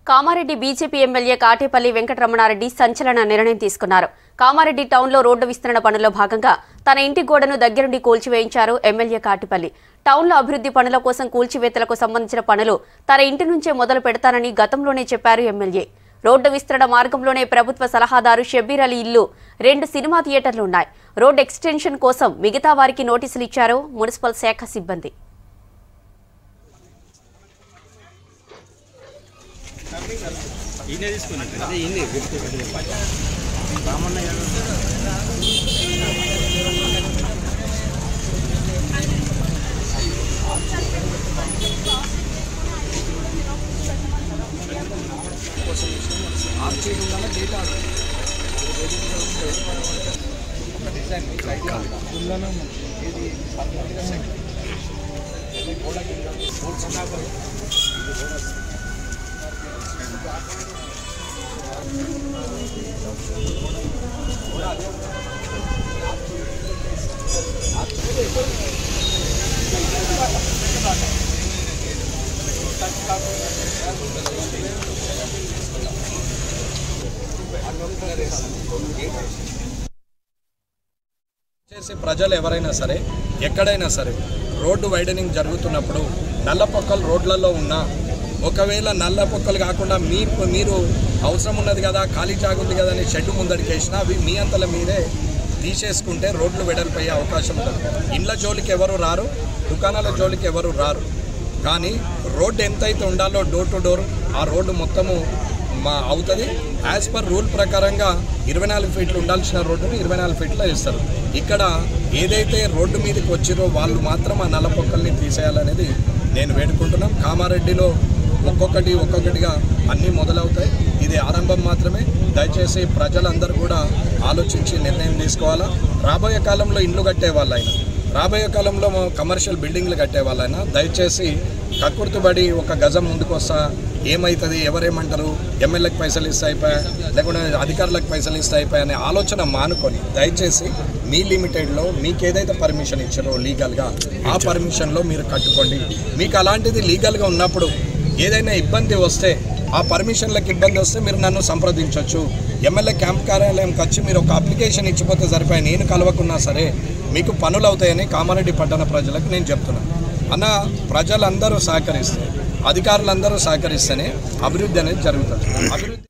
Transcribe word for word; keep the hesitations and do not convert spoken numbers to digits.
Kamareddy BJP MLA Katepalli Venkataramanareddy సంచలన నిర్ణయం తీసుకున్నారు. కామారెడ్డి టౌన్లో రోడ్డు విస్తరణ పనుల్లో భాగంగా తన ఇంటి గోడను దగ్గరుండి కూల్చివేయించారు ఎమ్మెల్యే కాటేపల్లి. టౌన్లో అభివృద్ధి పనుల కోసం కూల్చివేతలకు సంబంధించిన పనులు తన ఇంటి నుంచే మొదలు పెడతానని గతంలోనే చెప్పారు ఎమ్మెల్యే. రోడ్డు విస్తరణ మార్గంలోనే ప్రభుత్వ సలహాదారు షబ్బీర్ అలీ ఇల్లు, రెండు సినిమా థియేటర్లు ఉన్నాయి. రోడ్డు ఎక్స్టెన్షన్ కోసం మిగతా వారికి నోటీసులు ఇచ్చారు మున్సిపల్ శాఖ సిబ్బంది. చేసే ప్రజలు ఎవరైనా సరే ఎక్కడైనా సరే రోడ్డు వైడనింగ్ జరుగుతున్నప్పుడు నల్ల పొక్కలు రోడ్లలో ఉన్నా, ఒకవేళ నల్ల పొక్కలు కాకుండా మీ మీరు అవసరం ఉన్నది కదా, ఖాళీ జాగుంది కదా అని షెడ్డు ముందడికి వేసినా అవి మీ అంతల మీదే తీసేసుకుంటే రోడ్లు వెడల్పోయే అవకాశం ఉంటుంది. ఇండ్ల జోలికి ఎవరు రారు, దుకాణాల జోలికి ఎవరు రారు. కానీ రోడ్డు ఎంతైతే ఉండాలో డోర్ టు డోర్ ఆ రోడ్డు మొత్తము మా అవుతుంది. యాజ్ పర్ రూల్ ప్రకారంగా ఇరవై నాలుగు ఫీట్లు ఉండాల్సిన రోడ్డుని ఇరవై నాలుగు ఫీట్లో ఇస్తారు. ఇక్కడ ఏదైతే రోడ్డు మీదకి వచ్చిరో వాళ్ళు మాత్రం ఆ నల్ల పొక్కల్ని తీసేయాలనేది నేను వేడుకుంటున్నాం. కామారెడ్డిలో ఒక్కొక్కటి ఒక్కొక్కటిగా అన్నీ మొదలవుతాయి. ఇది ఆరంభం మాత్రమే. దయచేసి ప్రజలందరూ కూడా ఆలోచించి నిర్ణయం తీసుకోవాలా. రాబోయే కాలంలో ఇండ్లు కట్టే వాళ్ళైనా, రాబోయే కాలంలో కమర్షియల్ బిల్డింగ్లు కట్టే వాళ్ళైనా దయచేసి కక్కుర్తుబడి ఒక గజం ముందుకు వస్తా ఏమవుతుంది, ఎవరేమంటారు, ఎమ్మెల్యేకి పైసలు ఇస్తే అయిపోయా లేకుంటే అధికారులకు పైసలు ఇస్తే అయిపోయా అనే ఆలోచన మానుకొని దయచేసి మీ లిమిటెడ్లో మీకు ఏదైతే పర్మిషన్ ఇచ్చారో లీగల్గా ఆ పర్మిషన్లో మీరు కట్టుకోండి. మీకు అలాంటిది లీగల్గా ఉన్నప్పుడు ఏదైనా ఇబ్బంది వస్తే, ఆ పర్మిషన్లకు ఇబ్బంది వస్తే మీరు నన్ను సంప్రదించవచ్చు. ఎమ్మెల్యే క్యాంప్ కార్యాలయంకి వచ్చి మీరు ఒక అప్లికేషన్ ఇచ్చిపోతే సరిపోయి, నేను కలవకున్నా సరే మీకు పనులు అవుతాయని కామారెడ్డి పట్టణ ప్రజలకు నేను చెప్తున్నాను. అన్న, ప్రజలందరూ సహకరిస్తే, అధికారులందరూ సహకరిస్తేనే అభివృద్ధి అనేది జరుగుతుంది. అభివృద్ధి